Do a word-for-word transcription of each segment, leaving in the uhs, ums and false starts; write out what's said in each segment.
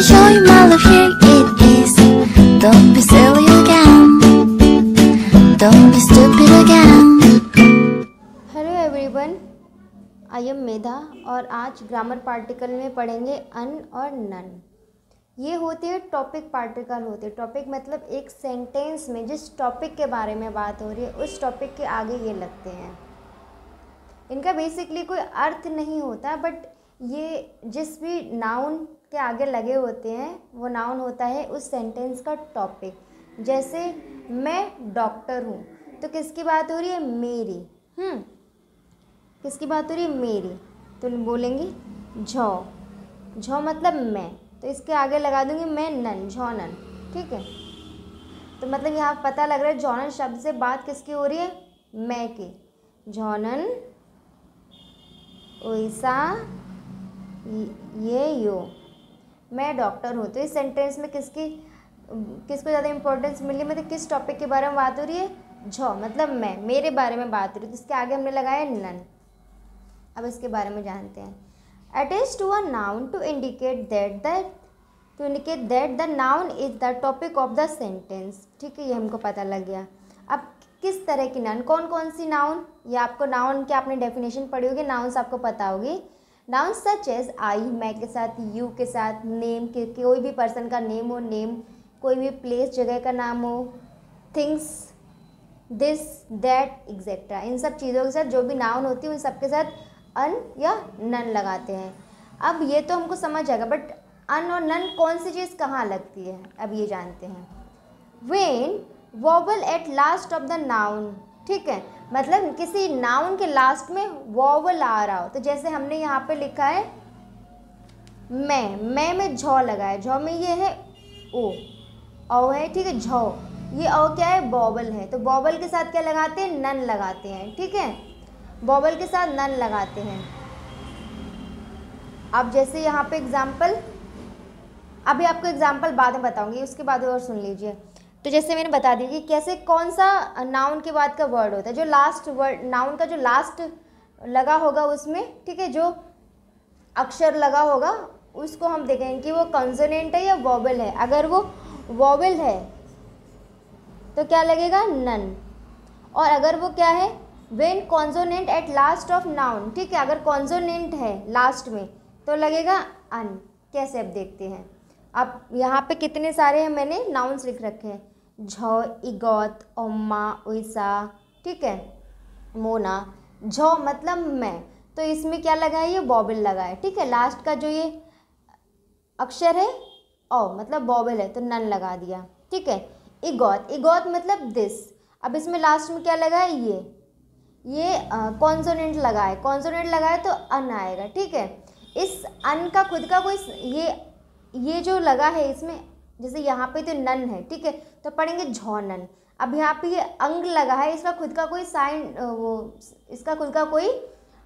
show you my love, here it is. Don't be silly again, don't be stupid again. Hello everyone, I am Medha और आज grammar particle में पढ़ेंगे अन और none. ये होते हैं टॉपिक पार्टिकल होते हैं। टॉपिक मतलब एक सेंटेंस में जिस टॉपिक के बारे में बात हो रही है उस टॉपिक के आगे ये लगते हैं। इनका बेसिकली कोई अर्थ नहीं होता, बट ये जिस भी नाउन के आगे लगे होते हैं वो नाउन होता है उस सेंटेंस का टॉपिक। जैसे मैं डॉक्टर हूँ तो किसकी बात हो रही है? मेरी। हम्म किसकी बात हो रही है? मेरी। तो बोलेंगे झौ। झौ मतलब मैं, तो इसके आगे लगा दूंगी मैं नन, झौनन। ठीक है, तो मतलब यहाँ पता लग रहा है झौनन शब्द से बात किसकी हो रही है? मैं की। झौनन ओइसा ये यो, मैं डॉक्टर हूँ। तो इस सेंटेंस में किसकी किसको ज़्यादा इंपॉर्टेंस मिली? मतलब किस टॉपिक के बारे में बात हो रही है? झौ मतलब मैं, मेरे बारे में बात हो रही है, तो इसके आगे हमने लगाया नन। अब इसके बारे में जानते हैं। Attach to a noun to indicate that that to indicate that the noun is the topic of the sentence. ठीक है, ये हमको पता लग गया। अब किस तरह की नाउन, कौन कौन सी नाउन? ये आपको नाउन की आपने डेफिनेशन पढ़ी होगी, नाउन्स आपको पता होगी। नाउन सच एज आई, मैं के साथ, यू के साथ, नेम के कोई भी पर्सन का नेम हो, नेम कोई भी प्लेस जगह का नाम हो, थिंग्स, दिस, दैट, एग्जेट्रा, इन सब चीज़ों के साथ जो भी नाउन होती है उन सब के साथ अन या नन लगाते हैं। अब ये तो हमको समझ आएगा, बट अन और नन कौन सी चीज़ कहाँ लगती है अब ये जानते हैं। When vowel at last of the noun, ठीक है, मतलब किसी नाउन के लास्ट में वॉवल आ रहा हो। तो जैसे हमने यहाँ पे लिखा है मैं, मैं में झौ लगा है, झौ में ये है ओ, औ है, ठीक है, झौ, ये औ क्या है? वॉवल है। तो वॉवल के साथ क्या लगाते हैं? नन लगाते हैं। ठीक है, वॉवल के साथ नन लगाते हैं। अब जैसे यहाँ पे एग्जाम्पल, अभी आपको एग्जाम्पल बाद में बताऊंगी, उसके बाद और सुन लीजिए। तो जैसे मैंने बता दी कि कैसे कौन सा नाउन के बाद का वर्ड होता है, जो लास्ट वर्ड नाउन का जो लास्ट लगा होगा उसमें, ठीक है, जो अक्षर लगा होगा उसको हम देखेंगे कि वो कॉन्सोनेंट है या वॉवल है। अगर वो वॉवल है तो क्या लगेगा? नन। और अगर वो क्या है? When consonant at last of noun, ठीक है, अगर कॉन्सोनेंट है लास्ट में तो लगेगा अन। कैसे अब देखते हैं। अब यहाँ पे कितने सारे हैं मैंने नाउन्स लिख रखे हैं, झौ, इगोत, ओम्मा, उइसा, ठीक है, मोना। झौ मतलब मैं, तो इसमें क्या लगा है? ये वॉवल लगा है। ठीक है, लास्ट का जो ये अक्षर है ओ मतलब वॉवल है, तो नन लगा दिया। ठीक है, इगोत, इगोत मतलब दिस, अब इसमें लास्ट में क्या लगा है? ये ये कॉन्सोनेंट लगा है, कॉन्सोनेंट लगा है तो अन आएगा। ठीक है, इस अन का खुद का कोई ये ये जो लगा है इसमें, जैसे यहाँ पे तो नन है, ठीक है, तो पढ़ेंगे झौनन। अब यहाँ पे ये अंग लगा है, इसका खुद का कोई साइन वो इसका खुद का कोई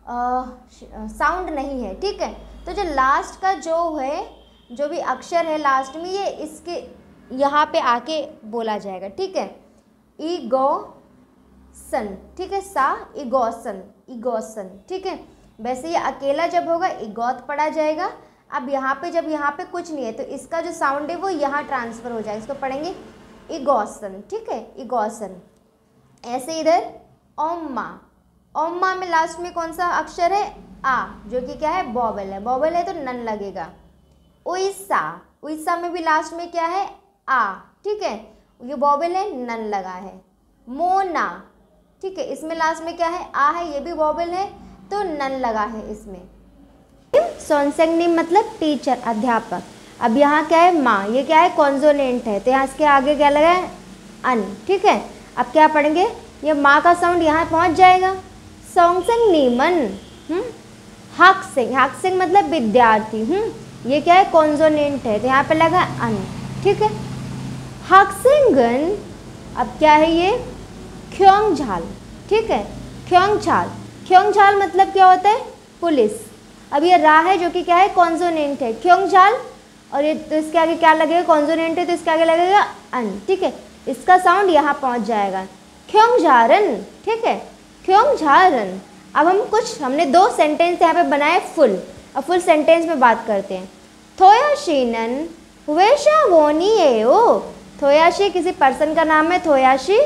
साउंड नहीं है। ठीक है, तो जो लास्ट का जो है, जो भी अक्षर है लास्ट में, ये इसके यहाँ पे आके बोला जाएगा। ठीक है, ईगो सन, ठीक है, सा इगोसन, इगोसन। ठीक है, वैसे ये अकेला जब होगा इगोत पढ़ा जाएगा। अब यहाँ पे जब यहाँ पे कुछ नहीं है तो इसका जो साउंड है वो यहाँ ट्रांसफ़र हो जाएगा, इसको पढ़ेंगे इगोसन। ठीक है, इगोसन। ऐसे इधर ओम्मा, ओम्मा में लास्ट में कौन सा अक्षर है? आ, जो कि क्या है? वॉवल है, वॉवल है तो नन लगेगा। उइसा, उइसा में भी लास्ट में क्या है? आ, ठीक है, ये वॉवल है, नन लगा है। मोना, ठीक है, इसमें लास्ट में क्या है? आ है, ये भी वॉवल है तो नन लगा है इसमें। सोनसेंग नेम मतलब टीचर, अध्यापक। अब यहाँ क्या है? माँ, ये क्या है? कॉन्सोनेंट है, तो यहाँ इसके आगे क्या लगा है? अन। ठीक है, अब क्या पढ़ेंगे? ये माँ का साउंड यहाँ पहुँच जाएगा। सोंगसेंग नीमन, हम्म हाक्सिंग, हाक्सिंग मतलब विद्यार्थी, हम्म ये क्या है? कॉन्सोनेंट है, तो यहाँ पे लगा अन। ठीक है, हाक्सिंगन, अब क्या है ये? ख्योंगझाल। ठीक है, ख्योंगझाल, ख्योंगझाल मतलब क्या होता है? पुलिस। अब ये रा है जो कि क्या है? कॉन्सोनेंट है, ख्योंगझाल, और ये तो इसके आगे क्या लगेगा? कॉन्सोनेंट है तो इसके आगे लगेगा अन। ठीक है, इसका साउंड यहाँ पहुँच जाएगा, ख्योंगझारन। ठीक है, ख्योंगझारन। अब हम कुछ हमने दो सेंटेंस यहाँ पे बनाए फुल, अब फुल सेंटेंस में बात करते हैं। थोया शीनन हुएशा वोनी है ओ, थोयाशी किसी पर्सन का नाम है थोयाशी।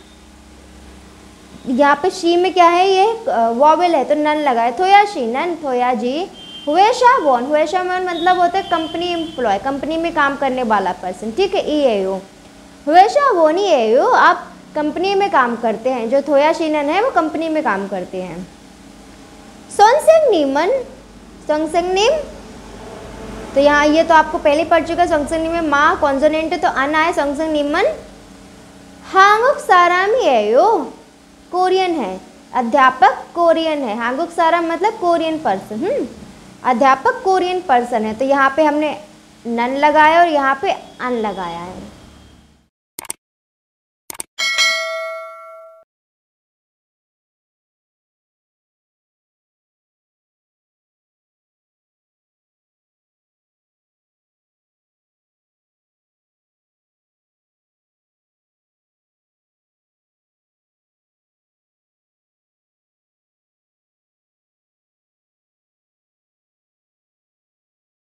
यहाँ पे शी में क्या है, ये वॉवेल है तो नन लगा है, थोयाशी नन थोयाजी। हुएशा वोन, हुएशा वोन मतलब होता है कंपनी एम्प्लॉय, कंपनी में काम करने वाला पर्सन, ठीक है। ई एयो हुएशा वोनी एयो, आप कंपनी में काम करते हैं। जो थोयाशी नन है वो कंपनी में काम करते हैं। सोनसेंग नीमन, सोनसेंग नीम, तो यहाँ ये तो आपको पहले पढ़ चुका है। सोनसेंग नीम में माँ कॉन्सोनेंट है तो अन आए, सोनसेंग नीमन। हांगुक सारामी एयो, कोरियन है, अध्यापक कोरियन है। हांगुक सारा मतलब कोरियन पर्सन, हम्म अध्यापक कोरियन पर्सन है। तो यहाँ पे हमने नन लगाया और यहाँ पे अन लगाया है।